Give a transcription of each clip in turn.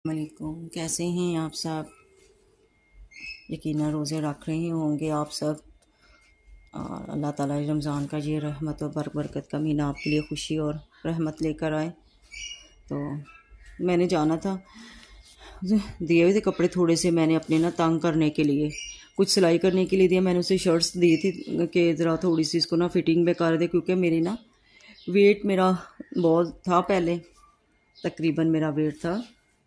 वालेकुम, कैसे हैं आप सब। यकीनन रोज़े रख रहे होंगे आप सब और अल्लाह ताला रमज़ान का ये रहमत और बरकत का महीना आपके लिए खुशी और रहमत लेकर आए। तो मैंने जाना था, दिए हुए थे कपड़े थोड़े से मैंने अपने ना तंग करने के लिए, कुछ सिलाई करने के लिए दिया। मैंने उसे शर्ट्स दी थी कि ज़रा थोड़ी सी इसको ना फिटिंग में कर दे, क्योंकि मेरी ना वेट मेरा बहुत था पहले, तकरीबन मेरा वेट था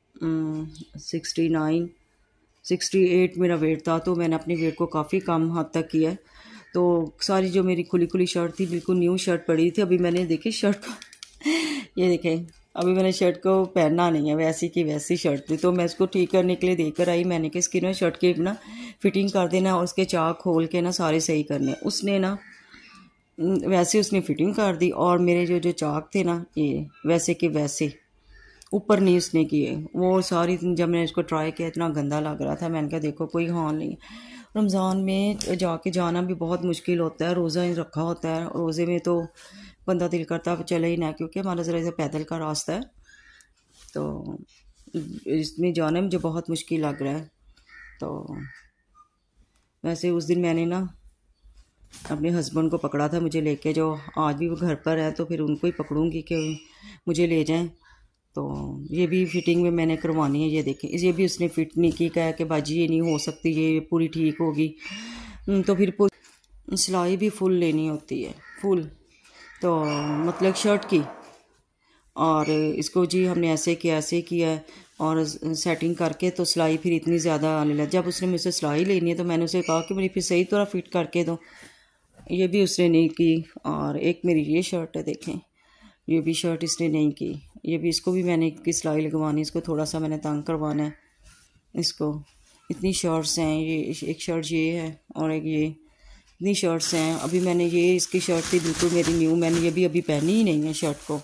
68 मेरा वेट था। तो मैंने अपने वेट को काफ़ी कम हद तक किया है। तो सारी जो मेरी खुली खुली शर्ट थी, बिल्कुल न्यू शर्ट पड़ी थी। अभी मैंने देखी शर्ट को ये देखें, अभी मैंने शर्ट को पहनना नहीं है, वैसी की वैसी शर्ट थी। तो मैं इसको ठीक करने के लिए देकर आई। मैंने कि इसकी ना शर्ट की ना फिटिंग कर देना और उसके चाक खोल के ना सारे सही करने। उसने ना वैसे उसने फिटिंग कर दी और मेरे जो जो चाक थे ना, ये वैसे के वैसे ऊपर नहीं उसने किए। वो सारी जब मैंने इसको ट्राई किया इतना गंदा लग रहा था। मैंने कहा देखो कोई हाल नहीं है, रमज़ान में जाके जाना भी बहुत मुश्किल होता है, रोज़ा ही रखा होता है। रोज़े में तो बंदा दिल करता है चले ही ना, क्योंकि हमारा ज़रा से पैदल का रास्ता है, तो इसमें जाना मुझे बहुत मुश्किल लग रहा है। तो वैसे उस दिन मैंने ना अपने हस्बैंड को पकड़ा था मुझे लेके, जो आज भी वो घर पर है, तो फिर उनको ही पकड़ूंगी कि मुझे ले जाएं। तो ये भी फिटिंग में मैंने करवानी है। ये देखें, ये भी उसने फिट नहीं की, कहा कि बाजी ये नहीं हो सकती, ये पूरी ठीक होगी। तो फिर सिलाई भी फुल लेनी होती है, फुल, तो मतलब शर्ट की। और इसको जी हमने ऐसे किया है और सेटिंग करके तो सिलाई फिर इतनी ज़्यादा आने लगी। जब उसने मुझसे सिलाई लेनी है तो मैंने उसे कहा कि मेरी फिर सही तरह फिट करके दो, ये भी उसने नहीं की। और एक मेरी ये शर्ट है, देखें, ये भी शर्ट इसने नहीं की। ये भी, इसको भी मैंने की सिलाई लगवानी, इसको थोड़ा सा मैंने तंग करवाना है इसको। इतनी शर्ट्स हैं, ये एक शर्ट ये है और एक ये, इतनी शर्ट्स हैं। अभी मैंने ये इसकी शर्ट थी बिल्कुल मेरी न्यू, मैंने ये भी अभी पहनी ही नहीं है शर्ट को।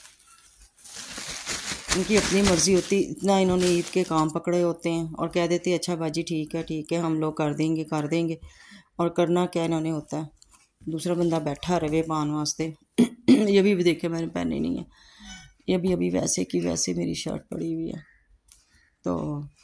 इनकी अपनी मर्ज़ी होती, इतना इन्होंने ईद के काम पकड़े होते हैं और कह देते अच्छा बाजी ठीक है हम लोग कर देंगे। और करना क्या इन्होंने होता है, दूसरा बंदा बैठा रहे पान वास्ते। ये भी देखे मैंने पहनी नहीं है, ये भी अभी वैसे की वैसे मेरी शर्ट पड़ी हुई है। तो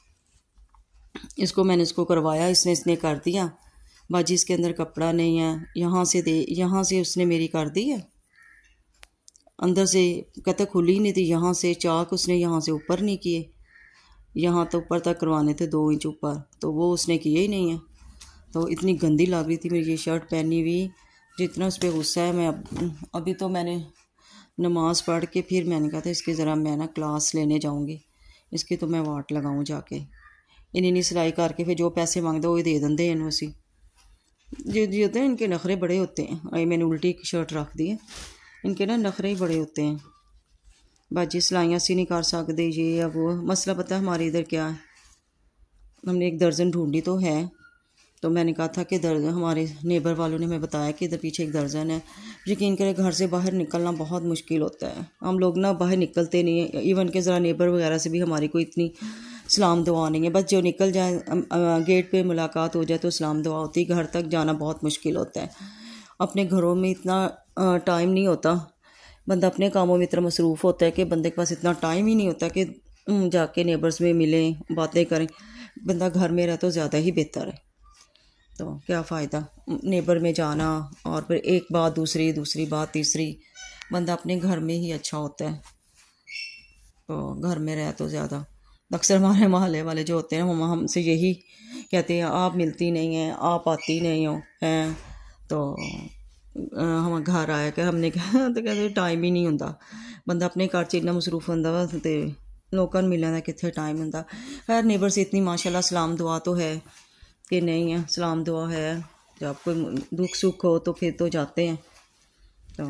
इसको करवाया, इसने कर दिया। बाजी इसके अंदर कपड़ा नहीं है, यहाँ से उसने मेरी कर दी है, अंदर से कहता खुली नहीं थी। यहाँ से चाक उसने यहाँ से ऊपर नहीं किए, यहाँ तो ऊपर तक करवाने थे 2 इंच ऊपर, तो वो उसने किए ही नहीं है। तो इतनी गंदी लग रही थी मेरी ये शर्ट पहनी हुई, जितना उस पर गुस्सा है। मैं अभी तो मैंने नमाज़ पढ़ के फिर मैंने कहा था इसकी ज़रा मैं ना क्लास लेने जाऊँगी, इसकी तो मैं वाट लगाऊँ जाके। इन्हीं सिलाई करके फिर जो पैसे मांगते वो दे देंगे इन उसी जो होते हैं। इनके नखरे बड़े होते हैं। अरे मैंने उल्टी शर्ट रख दी है, इनके ना नखरे ही बड़े होते हैं। बाजी सिलाइयाँ सी नहीं कर सकते, ये अब वो मसला पता है हमारे इधर क्या है। हमने एक दर्जन ढूंढी तो है, तो मैंने कहा था कि दर्जन, हमारे नेबर वालों ने हमें बताया कि इधर पीछे एक दर्जन है। यकीन करें घर से बाहर निकलना बहुत मुश्किल होता है, हम लोग ना बाहर निकलते नहीं है। इवन के ज़रा नेबर वगैरह से भी हमारी कोई इतनी सलाम दुआ नहीं है, बस जो निकल जाए गेट पे मुलाकात हो जाए तो सलाम दुआ होती है। घर तक जाना बहुत मुश्किल होता है। अपने घरों में इतना टाइम नहीं होता, बंदा अपने कामों में इतना मसरूफ़ होता है कि बंदे के पास इतना टाइम ही नहीं होता कि जाके नेबर्स में मिलें, बातें करें। बंदा घर में रहे तो ज़्यादा ही बेहतर है। तो क्या फ़ायदा नेबर में जाना और फिर एक बात दूसरी बात तीसरी, बंदा अपने घर में ही अच्छा होता है। तो घर में रहे तो ज़्यादा, अक्सर हमारे मोहल्ले वाले जो होते हैं हम हमसे यही कहते हैं आप मिलती नहीं हैं, आप आती नहीं हो हैं। तो हम घर आया कि हमने कहा तो कहते टाइम ही नहीं होंदा, बंदा अपने घर च इन्ना मसरूफ होंदा वा ते लोकां नूं मिलने दा कित्थे टाइम होंदा। खैर नेबर से इतनी माशाल्लाह सलाम दुआ तो है कि नहीं है, सलाम दुआ है। जब कोई दुख सुख हो तो फिर तो जाते हैं। तो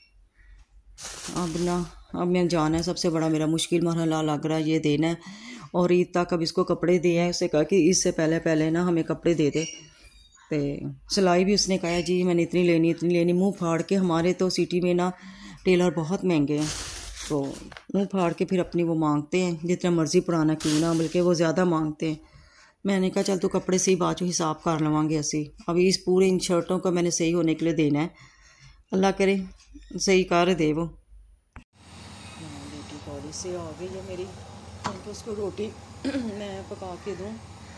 अब मैं जाना है, सबसे बड़ा मेरा मुश्किल मरहला लग रहा है ये देना है। और ईद तक अब इसको कपड़े दिए हैं, उससे कहा कि इससे पहले ना हमें कपड़े दे दे। तो सिलाई भी उसने कहा जी मैंने इतनी लेनी, मुंह फाड़ के। हमारे तो सिटी में ना टेलर बहुत महंगे हैं, तो मुंह फाड़ के फिर अपनी वो मांगते हैं, जितना मर्ज़ी पुराना क्यों ना, बल्कि वो ज़्यादा मांगते हैं। मैंने कहा चल तू कपड़े से ही बाद चो हिसाब कर लवांगे असी। अभी इस पूरे इन शर्टों को मैंने सही होने के लिए देना है, अल्लाह करे सही कर दे वो। बेटी थोड़ी सी हो गई है मेरी, तो उसको रोटी मैं पका के दूँ।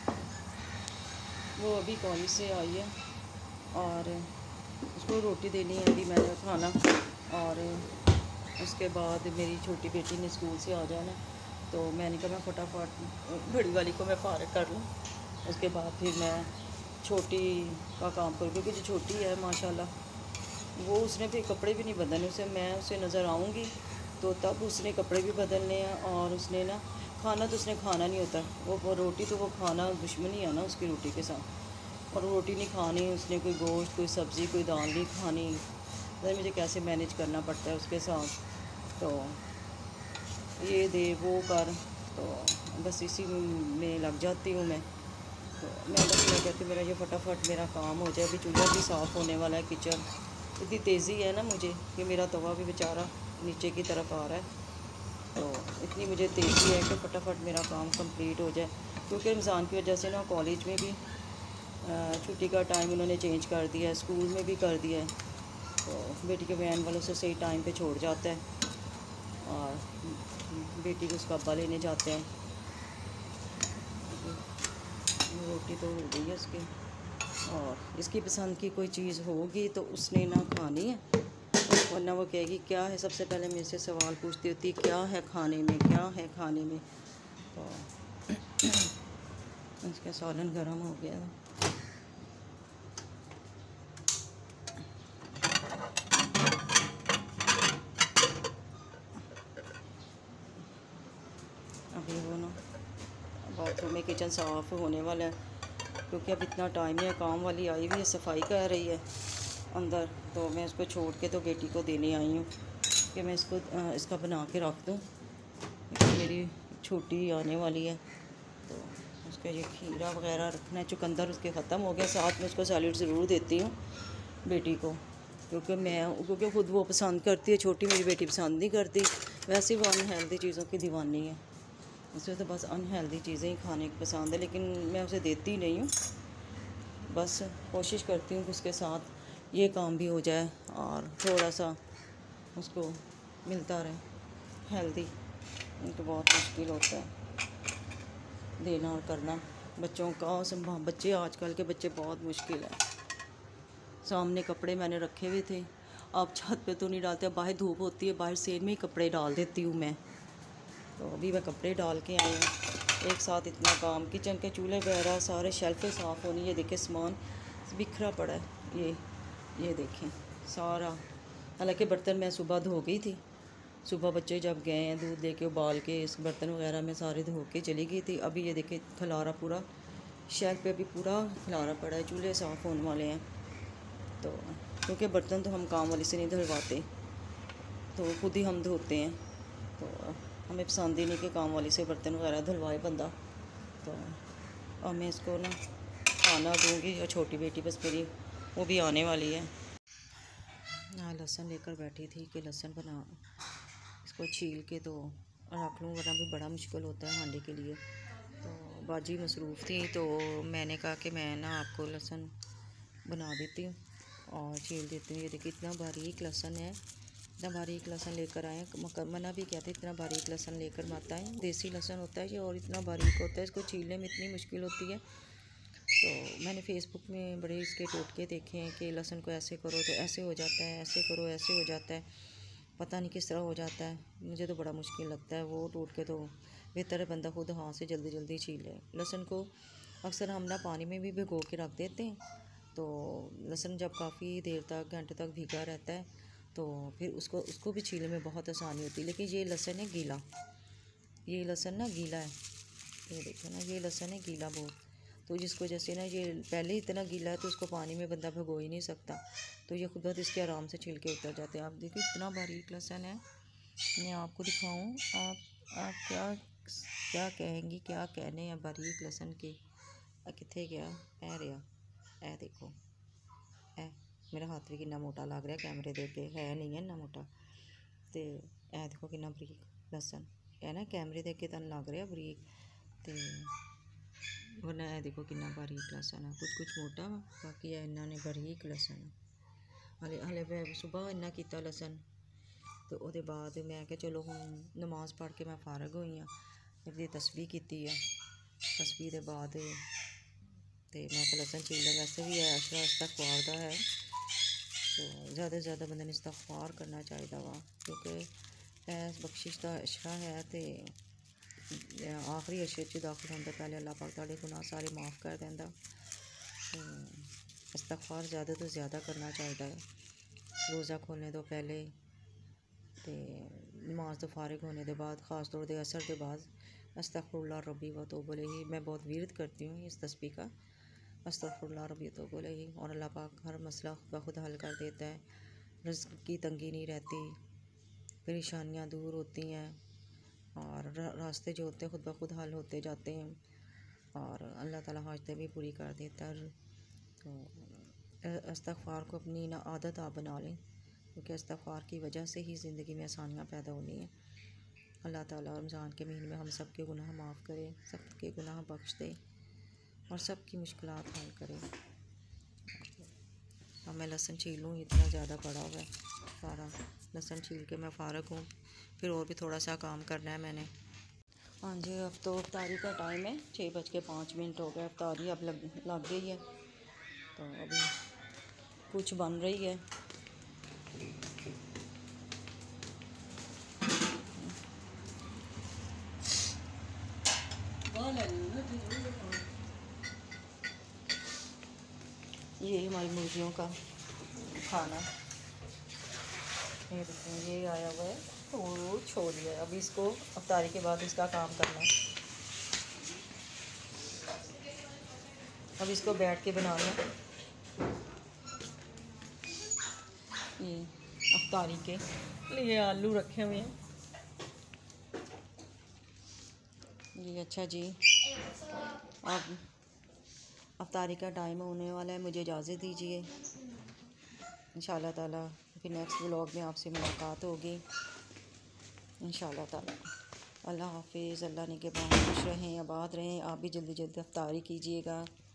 वो अभी कॉलेज से आई है और उसको रोटी देनी है अभी मैंने खाना। और उसके बाद मेरी छोटी बेटी ने स्कूल से आ जाना, तो मैंने कहा मैं फटाफट बड़ी वाली को मैं फ़ारिग कर लूँ, उसके बाद फिर मैं छोटी का काम करूँ, क्योंकि जो छोटी है माशाल्लाह वो उसने फिर कपड़े भी नहीं बदलने, उसे मैं उसे नज़र आऊँगी तो तब उसने कपड़े भी बदलने हैं। और उसने ना खाना तो उसने खाना नहीं होता, वो रोटी तो वो खाना दुश्मनी है ना उसकी रोटी के साथ। और रोटी नहीं खानी उसने, कोई गोश्त कोई सब्ज़ी कोई दाल नहीं खानी, तो मुझे कैसे मैनेज करना पड़ता है उसके साथ। तो ये दे वो कर, तो बस इसी में लग जाती हूँ मैं। तो मैं बस मैं कहती मेरा ये फटाफट मेरा काम हो जाए। अभी चूल्हा भी साफ़ होने वाला है, किचन इतनी तेज़ी है ना मुझे कि मेरा तवा भी बेचारा नीचे की तरफ आ रहा है। तो इतनी मुझे तेज़ी है कि फटाफट मेरा काम कंप्लीट हो जाए, क्योंकि रमज़ान की वजह से ना कॉलेज में भी छुट्टी का टाइम उन्होंने चेंज कर दिया है, स्कूल में भी कर दिया है। तो बेटी के वैन वालों से सही टाइम पे छोड़ जाता है और बेटी को उसका अब्बा लेने जाते हैं। रोटी तो हो गई है उसकी, और इसकी पसंद की कोई चीज़ होगी तो उसने ना खानी है, वरना वो कहेगी क्या है। सबसे पहले मेरे से सवाल पूछती होती है क्या है खाने में, क्या है खाने में। तो इसका सालन गर्म हो गया। अभी वो ना बाथरूम में किचन साफ़ होने वाला है, क्योंकि अब इतना टाइम है, काम वाली आई हुई है सफाई कर रही है अंदर। तो मैं उसको छोड़ के तो बेटी को देने आई हूँ कि मैं इसको इसका बना के रख दूँ, मेरी छोटी आने वाली है। तो उसका ये खीरा वगैरह रखना है, चुकंदर उसके ख़त्म हो गया। साथ में उसको सैलेड ज़रूर देती हूँ बेटी को, क्योंकि ख़ुद वो पसंद करती है, छोटी मेरी बेटी पसंद नहीं करती। वैसे वो अनहेल्दी चीज़ों की दीवानी है, उसे तो बस अनहेल्दी चीज़ें ही खाने की पसंद है, लेकिन मैं उसे देती नहीं हूँ। बस कोशिश करती हूँ कि उसके साथ ये काम भी हो जाए और थोड़ा सा उसको मिलता रहे हेल्दी। तो बहुत मुश्किल होता है देना और करना बच्चों का संभाल। बच्चे आजकल के बच्चे बहुत मुश्किल है। सामने कपड़े मैंने रखे हुए थे, अब छत पे तो नहीं डालते, बाहर धूप होती है, बाहर सेल में ही कपड़े डाल देती हूँ मैं। तो अभी मैं कपड़े डाल के आई हूँ, एक साथ इतना काम, किचन के चूल्हे वगैरह सारे शेल्फें साफ़ होनी। ये देखें सामान बिखरा पड़ा है, ये देखें सारा। हालांकि बर्तन मैं सुबह धो गई थी, सुबह बच्चे जब गए हैं दूध लेके उबाल के, इस बर्तन वगैरह में सारे धो के चली गई थी। अभी ये देखें खलारा पूरा शेल्फ पे अभी पूरा खलारा पड़ा है, चूल्हे साफ़ होने वाले हैं। तो क्योंकि बर्तन तो हम काम वाली से नहीं धुलवाते, तो खुद ही हम धोते हैं। तो हमें पसंद ही नहीं कि काम वाली से बर्तन वगैरह धुलवाए बंदा। तो अब मैं इसको ना खाना दूँगी, और छोटी बेटी बस मेरी वो भी आने वाली है। हाँ, लहसुन लेकर बैठी थी कि लहसुन बना, इसको छील के तो रख लूँ, वरना भी बड़ा मुश्किल होता है हांडी के लिए। तो बाजी मसरूफ़ थी, तो मैंने कहा कि मैं ना आपको लहसुन बना देती हूँ और छील देती हूँ। ये देखिए इतना बारीक लहसुन है, इतना बारीक लहसुन लेकर आए। मना भी कहते इतना बारीक लहसुन लेकर मत आए, देसी लहसुन होता है ये और इतना बारीक होता है, इसको छीलने में इतनी मुश्किल होती है। तो मैंने फ़ेसबुक में बड़े इसके टोटके देखे हैं कि लहसुन को ऐसे करो तो ऐसे हो जाता है, ऐसे करो ऐसे हो जाता है, पता नहीं किस तरह हो जाता है। मुझे तो बड़ा मुश्किल लगता है वो टोटके, तो बेहतर है बंदा खुद हाथ से जल्दी जल्दी छील ले। लहसुन को अक्सर हम ना पानी में भी भिगो के रख देते हैं, तो लहसुन जब काफ़ी देर तक घंटे तक भीगा रहता है तो फिर उसको भी छीलने में बहुत आसानी होती है। लेकिन ये लहसुन है गीला, ये लहसुन ना गीला है, ये देखो ना ये लहसुन है गीला बहुत। तो जिसको जैसे ना ये पहले ही इतना गीला है तो उसको पानी में बंदा भिगो ही नहीं सकता, तो ये खुद ब इसके आराम से छिलके उतर जाते हैं। आप देखिए इतना बारीक लहसुन है, मैं आपको दिखाऊं, आप क्या क्या कहेंगी, क्या कहने हैं बारीक लहसुन के। कितने गया ऐ रहा, ऐ देखो ऐ मेरा हाथ भी कितना मोटा लग रहा है कैमरे दे के, है नहीं है इन्ना मोटा। तो ऐ देखो कितना बरीक लहसुन है ना, कैमरे दे के तन लग रहा बरीक, तो वरना ऐ देखो कितना बारीक लहसुन है। कुछ कुछ मोटा वा, बाकी इन्होंने बारीक लहसुन हले हले मैं सुबह इन्ना किया लहसुन। तो वो बाद मैं क्या चलो हुण नमाज़ पढ़ के मैं फारग हुई हाँ, फिर तस्बीह की है। तस्बीह के बाद तो मैं तो लसन चील वैसे भी है अशरा इस्तगफार दा है, तो ज़्यादा से ज़्यादा बंदे ने इस्तगफार करना चाहिए वा, क्योंकि बख्शिश का अशरा है। तो आखिरी अशरे च दाखिल होने तो पहले अल्लाह पाक तुहाडे गुनाह सारे माफ़ कर देंदा। तो इस्तगफार ज़्यादा तो ज़्यादा करना चाहिए है रोज़ा खोलने तो पहले, तो नमाज तो फारिग होने के बाद, ख़ास तौर पर असर के बाद अस्तगफिरुल्लाह रब्बी व तौबू अलैहि मैं बहुत विरद करती हूँ इस तस्बीह का, अस्तगफिरुल्लाह रब्बी व तौबू अलैहि। और अल्लाह पाक हर मसला खुद ब खुद हल कर देता है, रिज़्क़ की तंगी नहीं रहती, परेशानियाँ दूर होती हैं और रास्ते जो होते हैं खुद ब खुद हल होते जाते हैं और अल्लाह ताला हाजतें भी पूरी कर देता है। तो इस्तगफार को अपनी ना आदत आप बना लें, क्योंकि इस्तगफार की वजह से ही ज़िंदगी में आसानियाँ पैदा होनी हैं। अल्लाह ताला रमज़ान के महीने में हम सब के गुनाह माफ़ करे, सब के गुनाह बख्श दे और सब की मुश्किलात हल करे। अब मैं लहसुन छीलूँ, इतना ज़्यादा पड़ा हुआ है, सारा लहसुन छील के मैं फ़ारग हूँ, फिर और भी थोड़ा सा काम करना है मैंने। हाँ जी, अब तो इफ्तारी का टाइम है, 6:05 हो गया, इफ्तारी अब लग गई है। तो अभी कुछ बन रही है। ये हमारी मुर्गियों का खाना, ये देखो ये आया हुआ है तो छोड़ दिया। अभी इसको इफ्तारी के बाद इसका काम करना है, अब इसको बैठ के बनाना है। ये इफ्तारी के लिए आलू रखे हुए हैं। जी अच्छा जी, अब इफ्तारी का टाइम होने वाला है, मुझे इजाज़त दीजिए। इंशाअल्लाह ताला फिर नेक्स्ट व्लॉग में आपसे मुलाकात होगी इंशाअल्लाह ताला। अल्लाह हाफिज़, अल्लाह निगहबान, खुश रहें, आबाद रहें। आप भी जल्दी जल्दी इफ्तारी कीजिएगा।